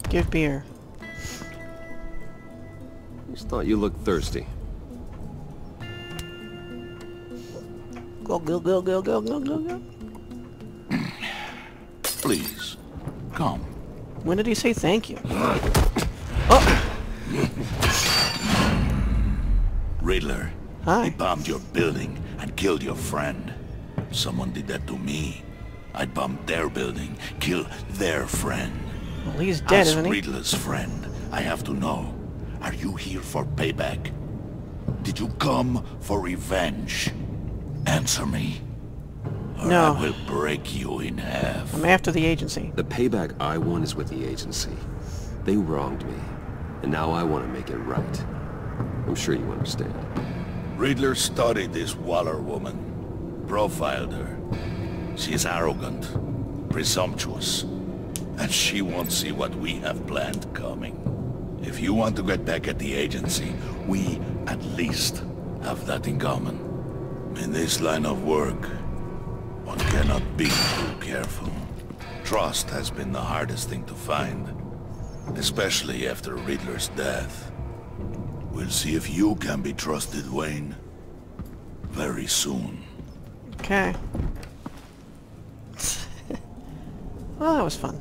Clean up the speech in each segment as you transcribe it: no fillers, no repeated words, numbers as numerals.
Give beer. Just thought you looked thirsty. Go, go, go, go, go, go, go, go. Please, come. When did he say thank you? Oh! Riddler. Hi. He bombed your building and killed your friend. Someone did that to me. I'd bomb their building, kill their friend. Well, he's dead, As isn't he? Riddler's friend, I have to know. Are you here for payback? Did you come for revenge? Answer me. Or No. I will break you in half. I'm after the agency. The payback I want is with the agency. They wronged me, and now I want to make it right. I'm sure you understand. Riddler studied this Waller woman, profiled her. She is arrogant, presumptuous, and she won't see what we have planned coming. If you want to get back at the agency, we at least have that in common. In this line of work, one cannot be too careful. Trust has been the hardest thing to find, especially after Riddler's death. We'll see if you can be trusted, Wayne. Very soon. Okay. Well, that was fun.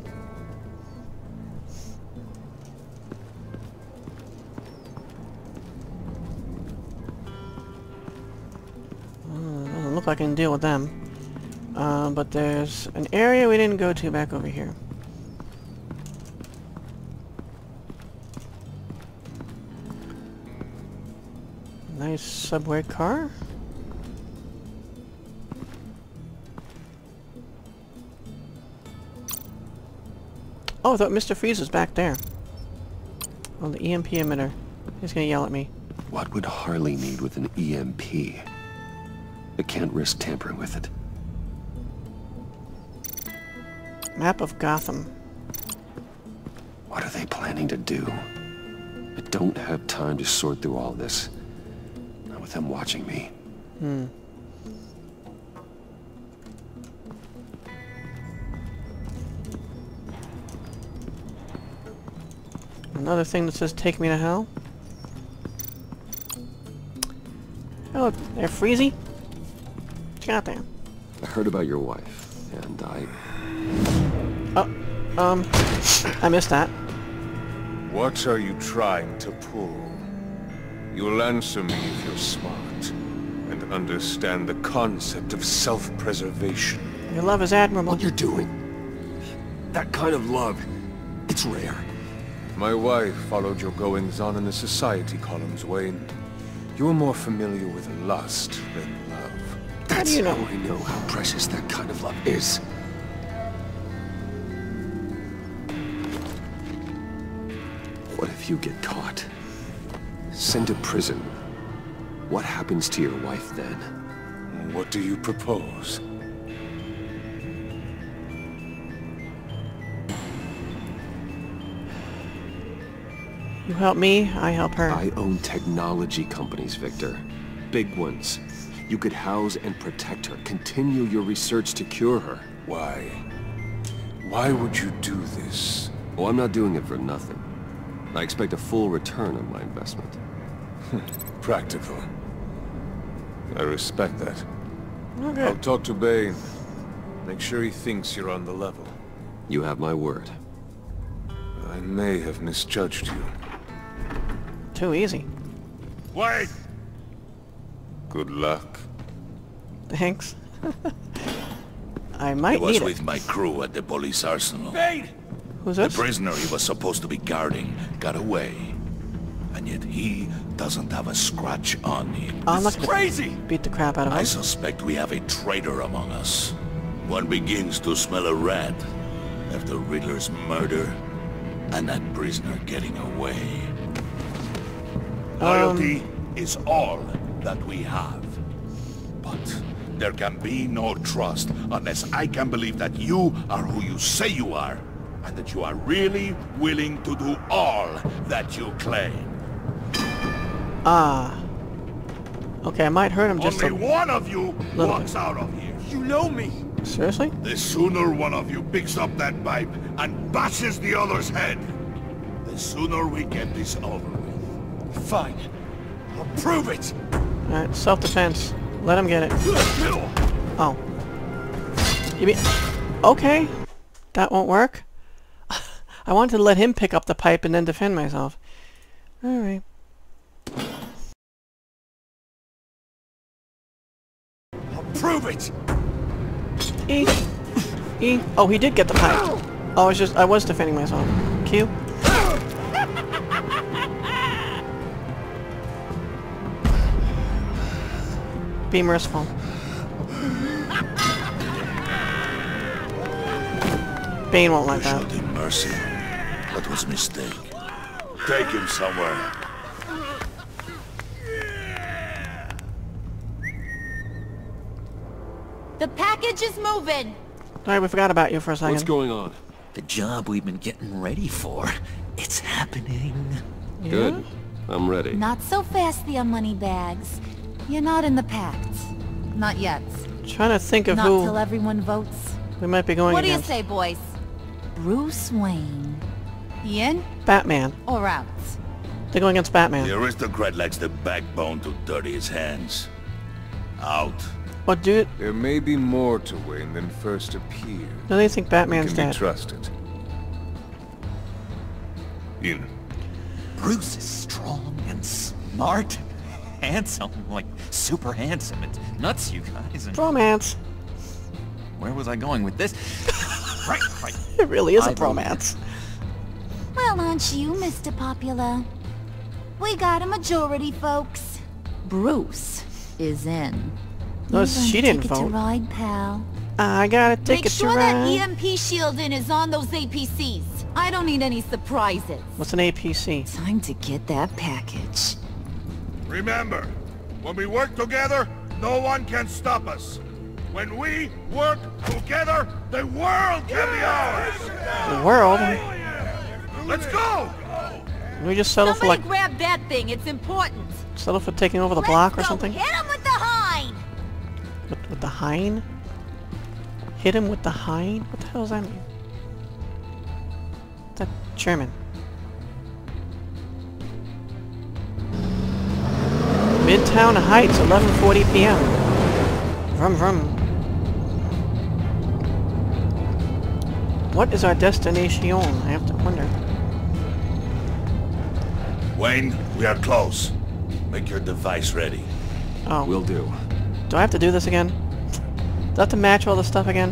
Doesn't look like I can deal with them. But there's an area we didn't go to back over here. Nice subway car. Oh, I thought Mr. Freeze was back there. Oh, the EMP emitter. He's gonna yell at me. What would Harley need with an EMP? I can't risk tampering with it. Map of Gotham. What are they planning to do? I don't have time to sort through all this. Not with them watching me. Another thing that says take me to hell. Oh, they're Freezy? What you got there? I heard about your wife, and I missed that. What are you trying to pull? You'll answer me if you're smart and understand the concept of self-preservation. Your love is admirable. What you're doing, that kind of love, it's rare. My wife followed your goings-on in the society columns, Wayne. You're more familiar with lust than love. That's do you know? how I know how precious that kind of love is. What if you get caught? Sent to prison. What happens to your wife then? What do you propose? You help me, I help her. I own technology companies, Victor. Big ones. You could house and protect her. Continue your research to cure her. Why? Why would you do this? Oh, I'm not doing it for nothing. I expect a full return on my investment. Practical. I respect that. Okay. I'll talk to Bane. Make sure he thinks you're on the level. You have my word. I may have misjudged you. Too easy. Wait! Good luck. Thanks. I might He was need with it. my crew at the police arsenal. Who's The this? prisoner he was supposed to be guarding got away. And yet he doesn't have a scratch on him. I'm not gonna beat the crap out of I him. suspect we have a traitor among us. One begins to smell a rat after Riddler's murder and that prisoner getting away. Loyalty is all that we have. But there can be no trust unless I can believe that you are who you say you are, and that you are really willing to do all that you claim. Ah. Okay, I might hurt him just Only a... one of you little walks out of here. You know me! Seriously? The sooner one of you picks up that pipe and bashes the other's head, The sooner we get this over with. Fine. I'll prove it! Alright, self-defense. Let him get it. Oh. You mean... Okay. That won't work. I wanted to let him pick up the pipe and then defend myself. Alright. I'll prove it! E. E. Oh, he did get the pipe. Oh, I was defending myself. Q. Be merciful. Bane won't like that. Showed him mercy. That was a mistake. Take him somewhere. The package is moving! Alright, we forgot about you for a second. What's going on? The job we've been getting ready for. It's happening. Yeah? Good. I'm ready. Not so fast, the money bags. You're not in the Pact. Not yet. Trying to think of Not who till everyone votes. we might be going What do you against. say, boys? Bruce Wayne. In Batman. or out? They're going against Batman. The aristocrat lacks the backbone to dirty his hands. Out. What dude? There may be more to Wayne than first appeared. No, they think Batman's Can be dead. trusted. In. Bruce is strong and smart and handsome, like super handsome. It's nuts, you guys. And Romance. where was I going with this? right. It really is a I believe romance. Well, aren't you, Mr. Popular? We got a majority, folks. Bruce is in. No, You she got a didn't ticket to vote. ride, pal. I got a Make ticket sure to that ride. EMP shielding is on those APCs. I don't need any surprises. What's an APC? Time to get that package. Remember, when we work together, no one can stop us. When we work together, the world can be ours! The world? Let's go! Can we just settle for Somebody like grab that thing. It's important. settle for taking over the block or something? Hit him with the hind. With the hind? Hit him with the hind? What the hell does that mean? That German. Midtown Heights, 11:40 p.m. Vroom vroom. What is our destination? I have to wonder. Wayne, we are close. Make your device ready. Oh, Will do. do I have to do this again? Do I have to match all this stuff again?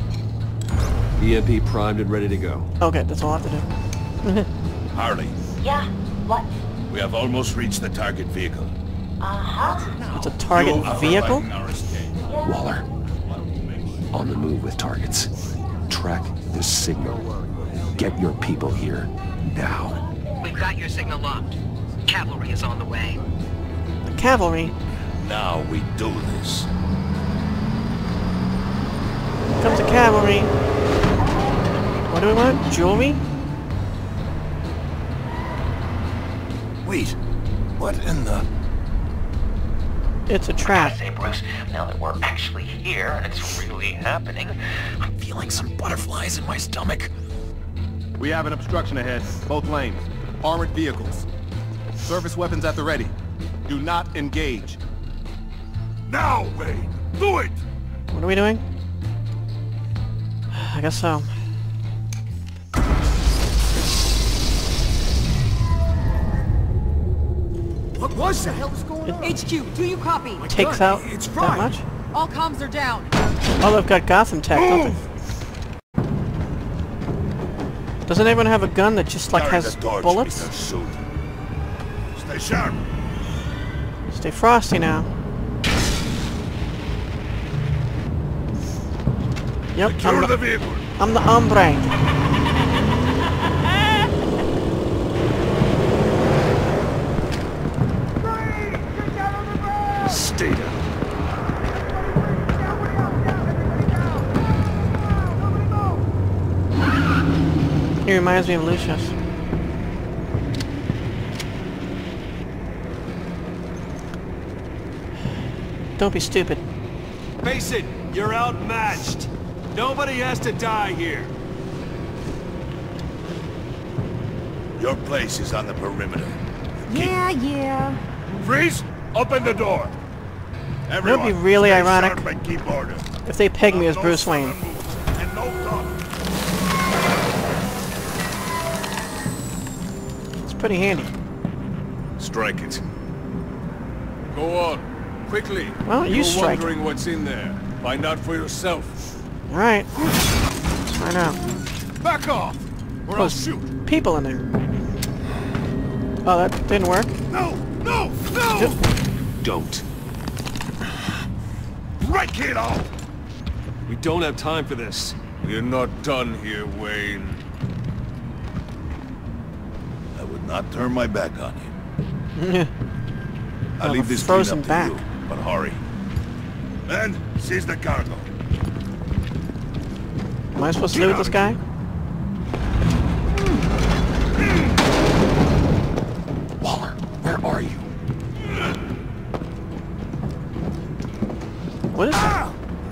EMP primed and ready to go. Okay, that's all I have to do. Harley, Yeah, what? we have almost reached the target vehicle. It's a target You are vehicle? providing our escape. Waller. On the move with targets. Track the signal. Get your people here. Now. We've got your signal locked. Cavalry is on the way. The cavalry? Now we do this. Here comes the cavalry. What do we want? Jewelry? Wait, what in the... It's a trap. Say, Bruce, now that we're actually here and it's really happening, I'm feeling some butterflies in my stomach. We have an obstruction ahead, both lanes. Armored vehicles. Service weapons at the ready. Do not engage. Now, Wayne! Do it! What are we doing? I guess so. What was that? HQ, do you copy? Takes out it's that fried. much? All comms are down. Oh, they've got Gotham tech, don't they? Doesn't everyone have a gun that just like Carry has the torch, bullets? Mr. Suit. Stay sharp. Stay frosty now. Yep, Secure the vehicle. I'm the hombre. Stay down. He reminds me of Lucius. Don't be stupid. Face it, you're outmatched. Nobody has to die here. Your place is on the perimeter. Yeah. Freeze! Open the door! Everyone, It would be really stay ironic sharp and keep order. if they pegged me as No Bruce Wayne. sudden moves, and no talk. It's pretty handy. Strike it. Go on. Quickly. Well, you You're strike it. wondering what's in there. Find out for yourself. Alright. Let's find out. Back off, or I'll There's shoot. people in there. Oh, that didn't work. No! Don't. Right, kiddo! We don't have time for this. We're not done here, Wayne. I would not turn my back on him. I Have leave a this frozen cleanup to back. you, but hurry. Men, seize the cargo. Am I supposed to do with this guy? Waller, where are you? What is that?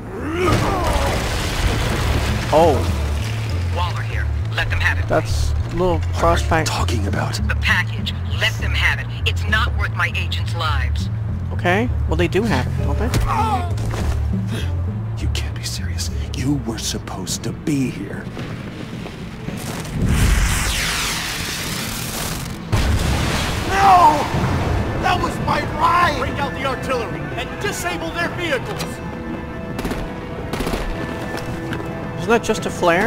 Oh, Waller here. Let them have it. that's a little frostbite. Talking about. The package. Let them have it. It's not worth my agents' lives. Okay, well they do have it, don't they? You can't be serious. You were supposed to be here. No! That was my ride! Bring out the artillery and disable their vehicles! Isn't that just a flare?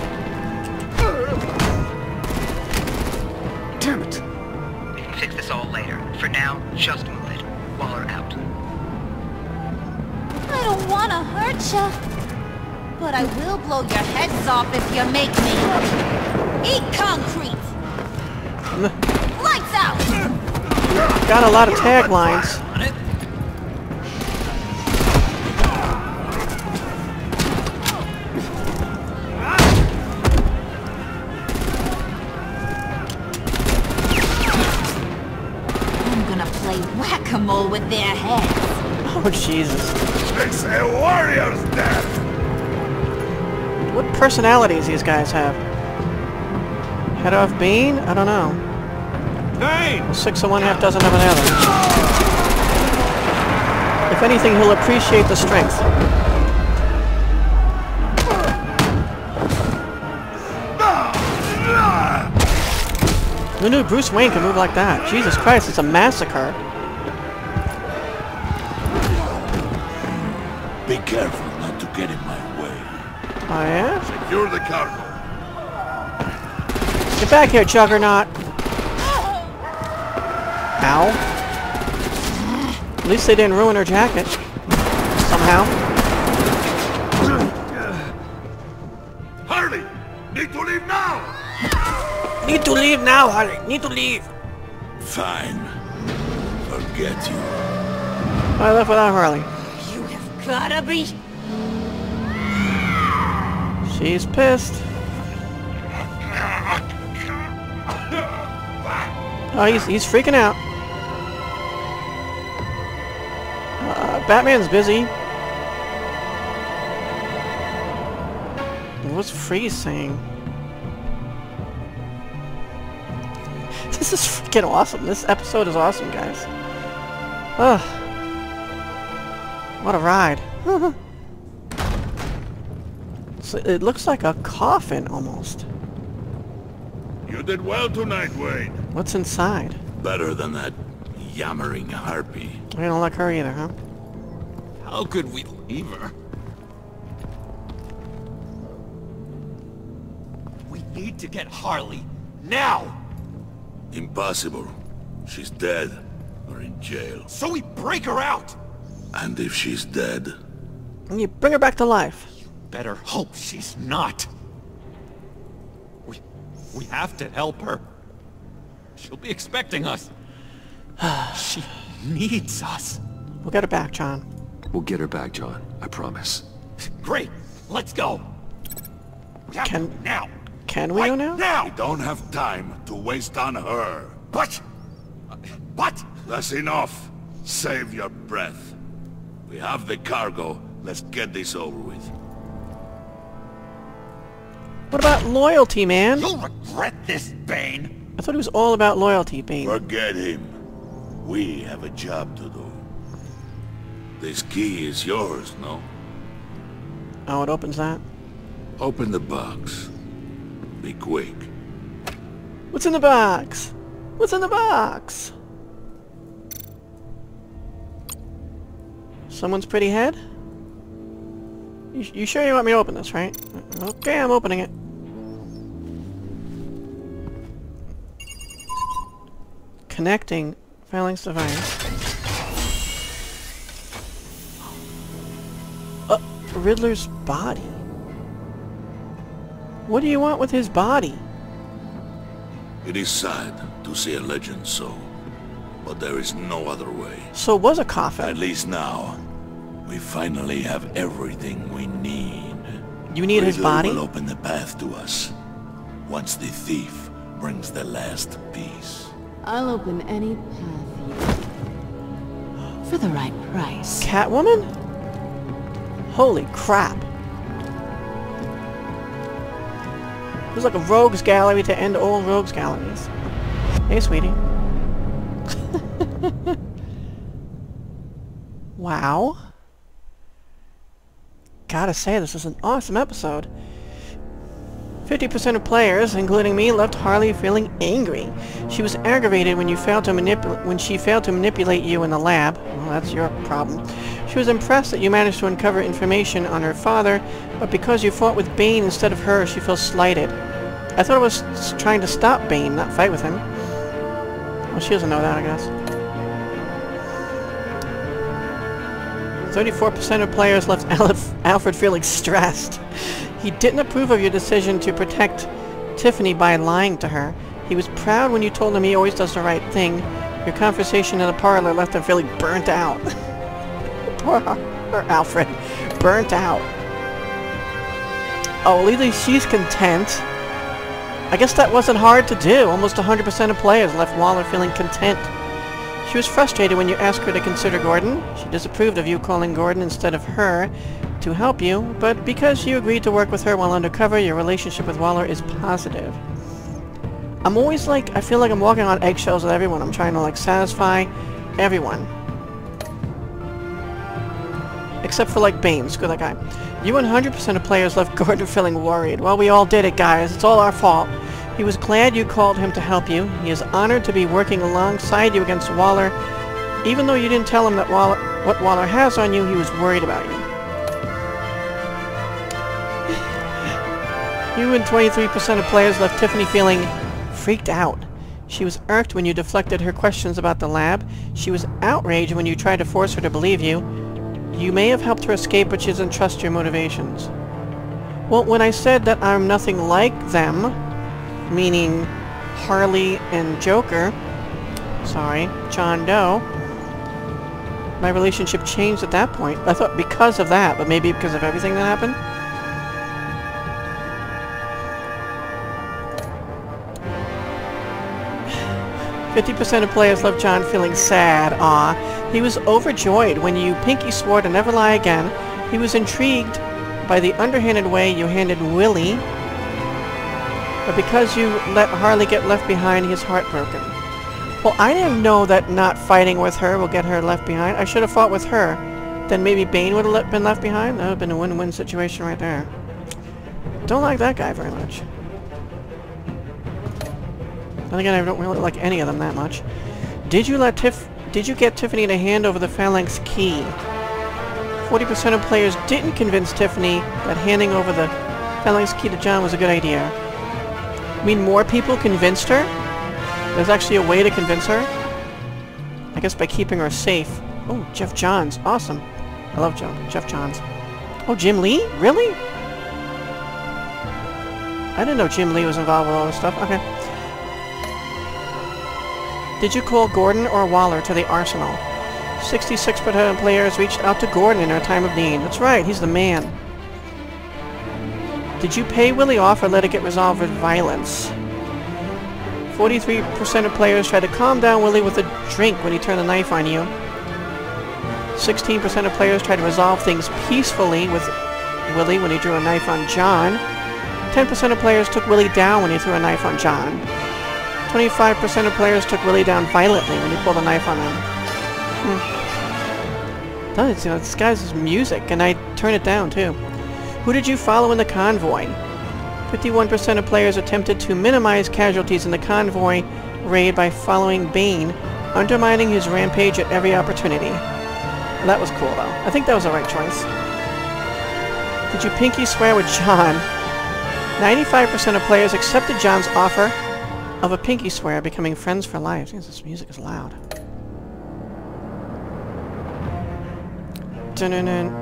Damn it! We can fix this all later. For now, just move it. Waller out. I don't want to hurt ya, but I will blow your heads off if you make me. Eat concrete! Lights out! Got a lot of taglines. I'm gonna play whack-a-mole with their heads. Oh Jesus. It's a warrior's death! What personalities these guys have? Head off Bane? I don't know. Hey! 6 of one, half dozen of another. If anything, he'll appreciate the strength. Who knew Bruce Wayne could move like that? Jesus Christ, it's a massacre. Be careful not to get in my way. Oh yeah? Secure the cargo. Get back here, Juggernaut! Ow. At least they didn't ruin her jacket. Somehow. Harley! Need to leave now! Need to leave now, Harley. Need to leave. Fine. Forget you. I left without Harley. You have gotta be... She's pissed. Oh, he's freaking out. Batman's busy. What's Freeze saying? This is freaking awesome. This episode is awesome, guys. Ugh. What a ride. So it looks like a coffin, almost. You did well tonight, Wayne. What's inside? Better than that yammering harpy. I don't like her either, huh? How could we leave her? We need to get Harley now! Impossible. She's dead or in jail. So we break her out! And if she's dead, And you bring her back to life. Better hope she's not. We have to help her. She'll be expecting us. She needs us. We'll get her back, John. We'll get her back, John. I promise. Great, let's go. We have Can- to now. Can we Right go now? now. we don't have time to waste on her. But what? That's enough. Save your breath. We have the cargo. Let's get this over with. What about loyalty, man? You'll regret this, Bane. I thought it was all about loyalty, Bane. Forget him. We have a job to do. This key is yours, no? Oh, it opens that. Open the box. Be quick. What's in the box? What's in the box? Someone's pretty head? You sure you want me to open this, right? Okay, I'm opening it. Connecting phalanx device. Riddler's body. What do you want with his body? It is sad to see a legend so, but there is no other way. So it was a coffin. At least now, we finally have everything we need. You need his Riddler body? will open the path to us, once the thief brings the last piece. I'll open any path you... for the right price. Catwoman? Holy crap. It was like a rogues gallery to end all rogues galleries. Hey, sweetie. Wow. Gotta say, this is an awesome episode. 50% of players, including me, left Harley feeling angry. She was aggravated when she failed to manipulate you in the lab. Well, that's your problem. She was impressed that you managed to uncover information on her father, but because you fought with Bane instead of her, she feels slighted. I thought I was trying to stop Bane, not fight with him. Well, she doesn't know that, I guess. 34% of players left Alfred feeling stressed. He didn't approve of your decision to protect Tiffany by lying to her. He was proud when you told him he always does the right thing. Your conversation in the parlor left him feeling burnt out. Poor Alfred. Burnt out. Oh, well, at least she's content. I guess that wasn't hard to do. Almost 100% of players left Waller feeling content. She was frustrated when you asked her to consider Gordon. She disapproved of you calling Gordon instead of her to help you, but because you agreed to work with her while undercover, your relationship with Waller is positive. I'm always like, I feel like I'm walking on eggshells with everyone. I'm trying to like satisfy everyone. Except for like Bane, screw that guy. You 100% of players left Gordon feeling worried. Well, we all did it, guys. It's all our fault. He was glad you called him to help you. He is honored to be working alongside you against Waller. Even though you didn't tell him that what Waller has on you, he was worried about you. You and 23% of players left Tiffany feeling freaked out. She was irked when you deflected her questions about the lab. She was outraged when you tried to force her to believe you. You may have helped her escape, but she doesn't trust your motivations. Well, when I said that I'm nothing like them, meaning Harley and Joker, sorry, John Doe, my relationship changed at that point. I thought because of that, but maybe because of everything that happened. "50% of players left John feeling sad. Aw. He was overjoyed when you pinky swore to never lie again. He was intrigued by the underhanded way you handled Willie. But because you let Harley get left behind, he is heartbroken." Well, I didn't know that not fighting with her will get her left behind. I should have fought with her. Then maybe Bane would have been left behind. That would have been a win-win situation right there. Don't like that guy very much. Then again, I don't really like any of them that much. Did you get Tiffany to hand over the Phalanx key? 40% of players didn't convince Tiffany that handing over the Phalanx key to John was a good idea. I mean, more people convinced her? There's actually a way to convince her? I guess by keeping her safe. Oh, Jeff Johns. Awesome. I love Jeff Johns. Oh, Jim Lee? Really? I didn't know Jim Lee was involved with all this stuff. Okay. Did you call Gordon or Waller to the arsenal? 66% of players reached out to Gordon in our time of need. That's right, he's the man. Did you pay Willie off or let it get resolved with violence? 43% of players tried to calm down Willie with a drink when he turned the knife on you. 16% of players tried to resolve things peacefully with Willie when he drew a knife on John. 10% of players took Willie down when he threw a knife on John. 25% of players took Willie down violently when he pulled a knife on them. Does, you know, this guy's music, and I turn it down too. Who did you follow in the convoy? 51% of players attempted to minimize casualties in the convoy raid by following Bane, undermining his rampage at every opportunity. Well, that was cool, though. I think that was the right choice. Did you pinky swear with John? 95% of players accepted John's offer of a pinky swear, becoming friends for life. This music is loud. Dun-dun-dun.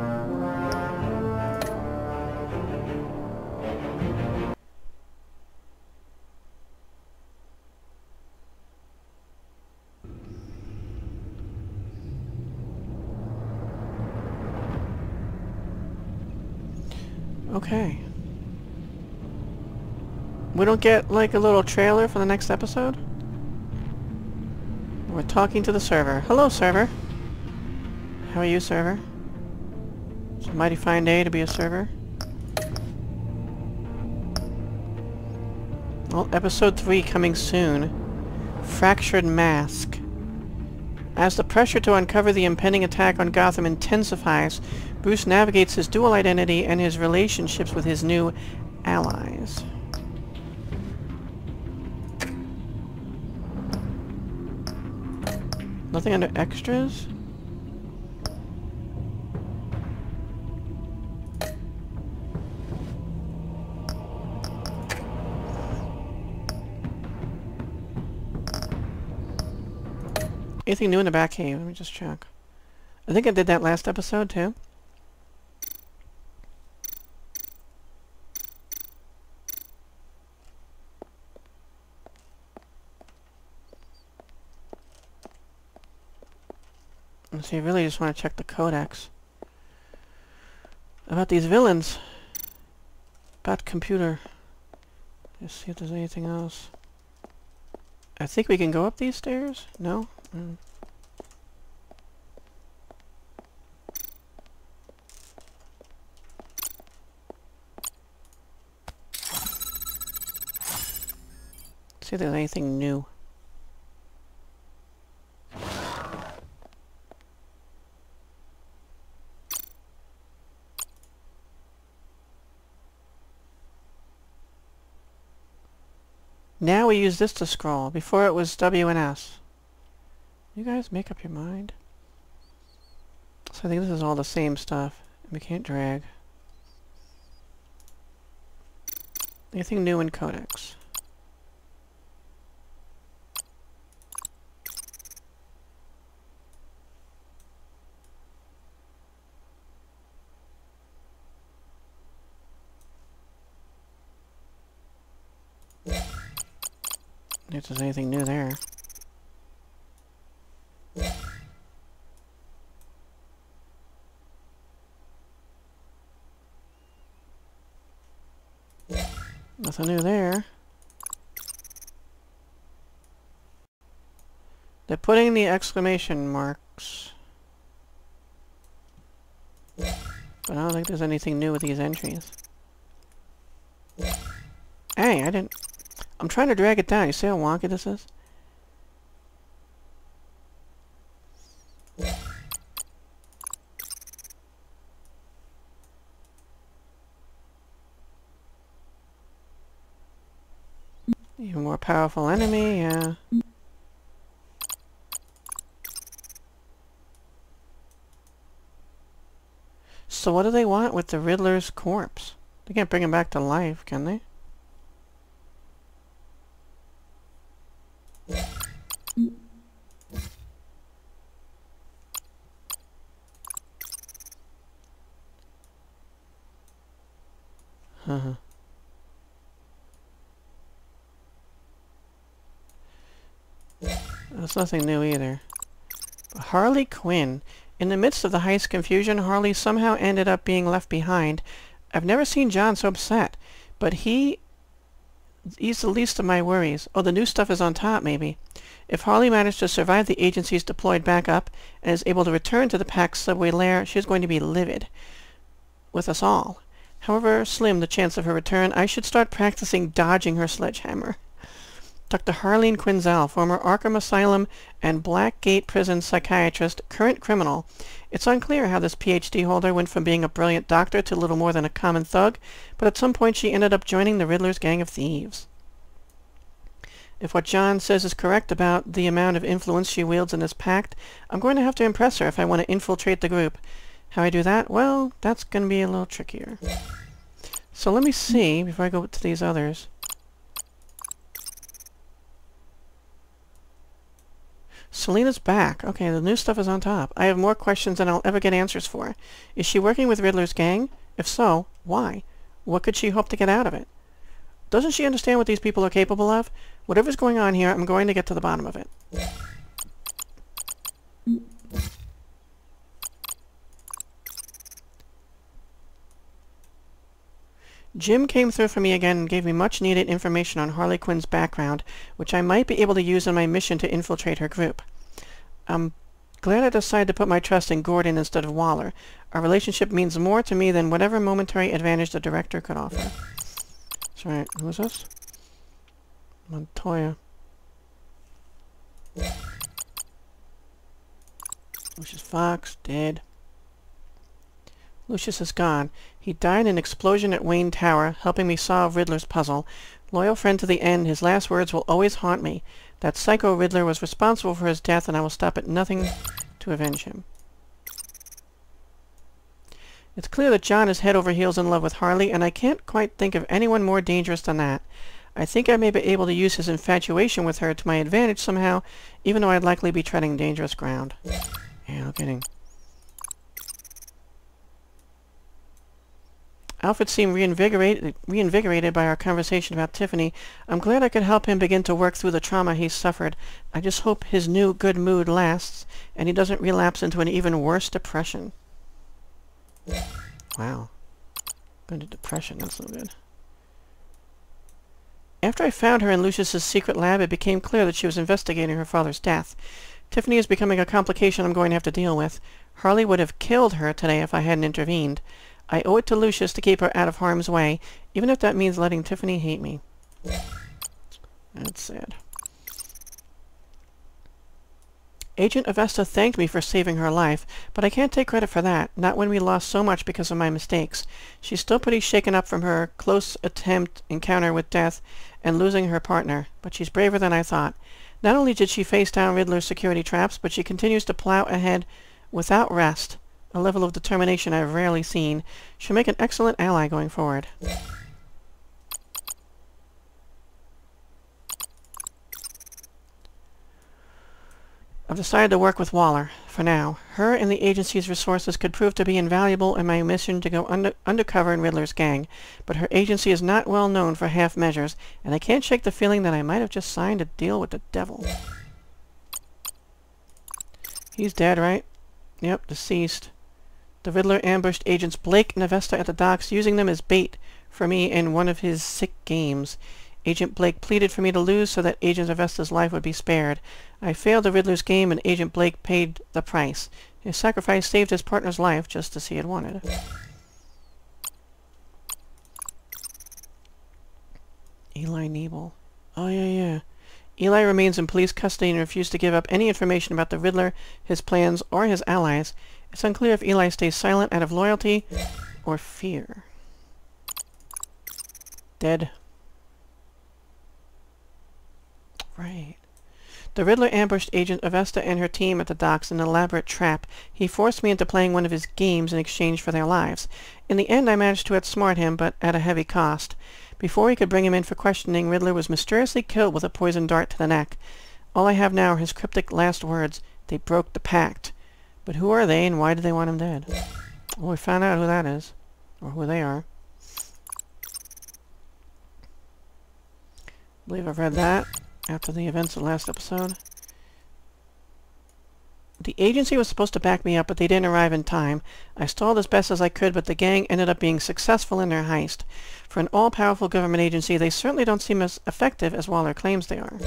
Okay. We don't get, like, a little trailer for the next episode? We're talking to the server. Hello, server. How are you, server? It's a mighty fine day to be a server. Well, episode 3 coming soon. Fractured Mask. As the pressure to uncover the impending attack on Gotham intensifies, Bruce navigates his dual identity and his relationships with his new allies. Nothing under extras? Anything new in the back cave? Let me just check. I think I did that last episode too. So you really just want to check the codex about these villains. About computer. Let's see if there's anything else. I think we can go up these stairs? No? See if there's anything new. Now we use this to scroll. Before it was W and S. You guys make up your mind. So I think this is all the same stuff. We can't drag. Anything new in codex? If there's anything new there. Nothing new there. They're putting the exclamation marks. But I don't think there's anything new with these entries. Hey, I didn't... I'm trying to drag it down. You see how wonky this is? Even more powerful enemy, yeah. So what do they want with the Riddler's corpse? They can't bring him back to life, can they? That's nothing new either. But Harley Quinn. In the midst of the heist confusion, Harley somehow ended up being left behind. I've never seen John so upset, but he's the least of my worries. Oh, the new stuff is on top, maybe. If Harley managed to survive the agency's deployed backup and is able to return to the Pact subway lair, she's going to be livid. With us all. However slim the chance of her return, I should start practicing dodging her sledgehammer. Dr. Harleen Quinzel, former Arkham Asylum and Blackgate Prison psychiatrist, current criminal. It's unclear how this PhD holder went from being a brilliant doctor to little more than a common thug, but at some point she ended up joining the Riddler's gang of thieves. If what John says is correct about the amount of influence she wields in this pact, I'm going to have to impress her if I want to infiltrate the group. How I do that? Well, that's going to be a little trickier. So let me see, before I go to these others. Selina's back. Okay, the new stuff is on top. I have more questions than I'll ever get answers for. Is she working with Riddler's gang? If so, why? What could she hope to get out of it? Doesn't she understand what these people are capable of? Whatever's going on here, I'm going to get to the bottom of it. Jim came through for me again and gave me much-needed information on Harley Quinn's background, which I might be able to use in my mission to infiltrate her group. I'm glad I decided to put my trust in Gordon instead of Waller. Our relationship means more to me than whatever momentary advantage the director could offer. That's right. Who is this? Montoya. Lucius Fox, dead. Lucius is gone. He died in an explosion at Wayne Tower, helping me solve Riddler's puzzle. Loyal friend to the end, his last words will always haunt me. That psycho Riddler was responsible for his death, and I will stop at nothing to avenge him. It's clear that John is head over heels in love with Harley, and I can't quite think of anyone more dangerous than that. I think I may be able to use his infatuation with her to my advantage somehow, even though I'd likely be treading dangerous ground. Yeah, no kidding. Alfred seemed reinvigorated by our conversation about Tiffany. I'm glad I could help him begin to work through the trauma he's suffered. I just hope his new good mood lasts, and he doesn't relapse into an even worse depression. Wow. Going to depression, that's no good. After I found her in Lucius's secret lab, it became clear that she was investigating her father's death. Tiffany is becoming a complication I'm going to have to deal with. Harley would have killed her today if I hadn't intervened. I owe it to Lucius to keep her out of harm's way, even if that means letting Tiffany hate me. That's sad. Agent Avesta thanked me for saving her life, but I can't take credit for that, not when we lost so much because of my mistakes. She's still pretty shaken up from her close encounter with death and losing her partner, but she's braver than I thought. Not only did she face down Riddler's security traps, but she continues to plow ahead without rest, a level of determination I've rarely seen. She'll make an excellent ally going forward. I've decided to work with Waller, for now. Her and the agency's resources could prove to be invaluable in my mission to go undercover in Riddler's gang, but her agency is not well known for half measures, and I can't shake the feeling that I might have just signed a deal with the devil. He's dead, right? Yep, deceased. The Riddler ambushed agents Blake and Avesta at the docks, using them as bait for me in one of his sick games. Agent Blake pleaded for me to lose so that Agent Avesta's life would be spared. I failed the Riddler's game, and Agent Blake paid the price. His sacrifice saved his partner's life, just as he had wanted. Eli Nebel. Oh, yeah. Eli remains in police custody and refused to give up any information about the Riddler, his plans, or his allies. It's unclear if Eli stays silent out of loyalty or fear. Dead. Right. The Riddler ambushed Agent Avesta and her team at the docks in an elaborate trap. He forced me into playing one of his games in exchange for their lives. In the end, I managed to outsmart him, but at a heavy cost. Before we could bring him in for questioning, Riddler was mysteriously killed with a poisoned dart to the neck. All I have now are his cryptic last words. They broke the pact. But who are they, and why do they want him dead? Well, we found out who that is. Or who they are. I believe I've read that after the events of the last episode. The agency was supposed to back me up, but they didn't arrive in time. I stalled as best as I could, but the gang ended up being successful in their heist. For an all-powerful government agency, they certainly don't seem as effective as Waller claims they are.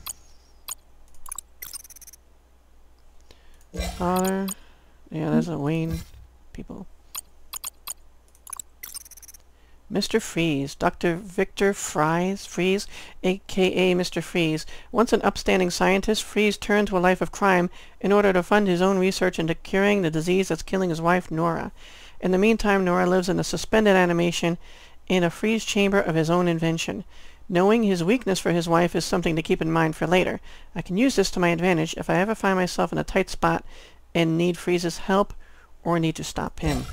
Father. Yeah, there's a Wayne people. Mr. Freeze, Dr. Victor Freeze, aka Mr. Freeze. Once an upstanding scientist, Freeze turned to a life of crime in order to fund his own research into curing the disease that's killing his wife, Nora. In the meantime, Nora lives in a suspended animation in a freeze chamber of his own invention. Knowing his weakness for his wife is something to keep in mind for later. I can use this to my advantage if I ever find myself in a tight spot and need Freeze's help or need to stop him.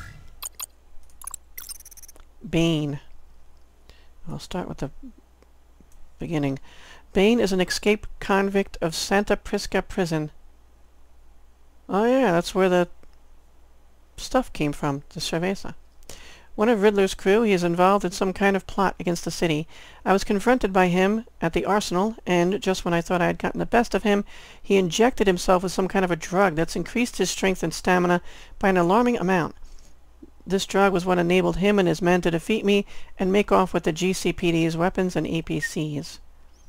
Bane. I'll start with the beginning. Bane is an escaped convict of Santa Prisca prison. Oh yeah, that's where the stuff came from, the cerveza. One of Riddler's crew, he is involved in some kind of plot against the city. I was confronted by him at the arsenal, and just when I thought I had gotten the best of him, he injected himself with some kind of a drug that's increased his strength and stamina by an alarming amount. This drug was what enabled him and his men to defeat me and make off with the GCPD's weapons and APCs.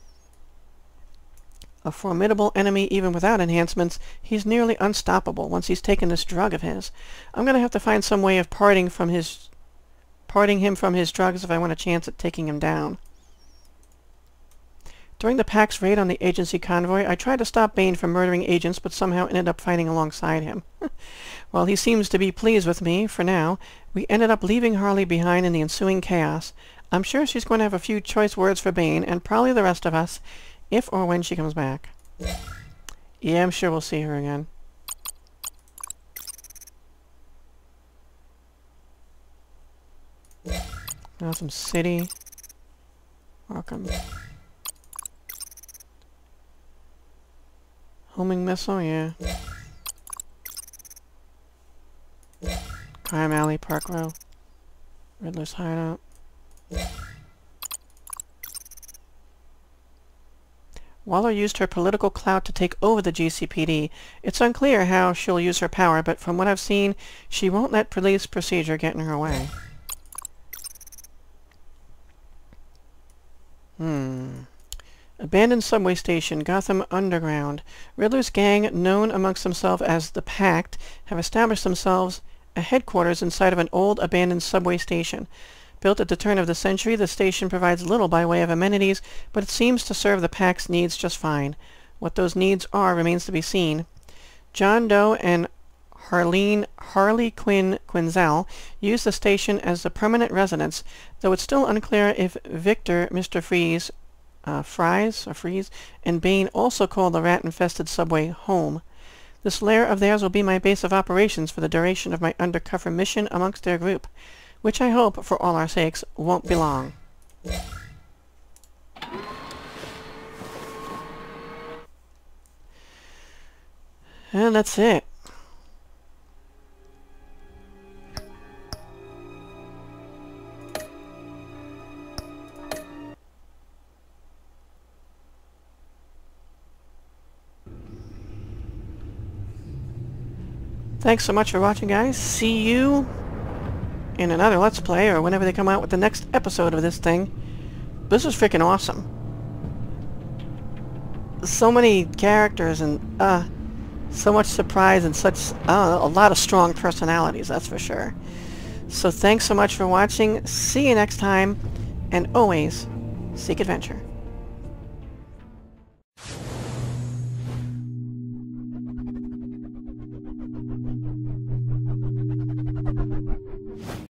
A formidable enemy even without enhancements, he's nearly unstoppable once he's taken this drug of his. I'm going to have to find some way of parting him from his drugs if I want a chance at taking him down. During the Pact's raid on the agency convoy, I tried to stop Bane from murdering agents, but somehow ended up fighting alongside him. While he seems to be pleased with me, for now, we ended up leaving Harley behind in the ensuing chaos. I'm sure she's going to have a few choice words for Bane, and probably the rest of us, if or when she comes back. Yeah, I'm sure we'll see her again. Gotham City. Welcome. Homing missile, yeah. Crime Alley, Park Row. Riddler's hideout. Waller used her political clout to take over the GCPD. It's unclear how she'll use her power, but from what I've seen, she won't let police procedure get in her way. Abandoned subway station, Gotham Underground. Riddler's gang, known amongst themselves as the Pact, have established themselves a headquarters inside of an old abandoned subway station. Built at the turn of the century, the station provides little by way of amenities, but it seems to serve the Pact's needs just fine. What those needs are remains to be seen. John Doe and Harley Quinn Quinzel use the station as a permanent residence, though it's still unclear if Victor, Mr. Freeze, Freeze, and Bane also call the rat-infested subway home. This lair of theirs will be my base of operations for the duration of my undercover mission amongst their group, which I hope, for all our sakes, won't be long. And that's it. Thanks so much for watching, guys. See you in another Let's Play, or whenever they come out with the next episode of this thing. This is freaking awesome. So many characters and, so much surprise and such, a lot of strong personalities, that's for sure. So thanks so much for watching. See you next time, and always seek adventure.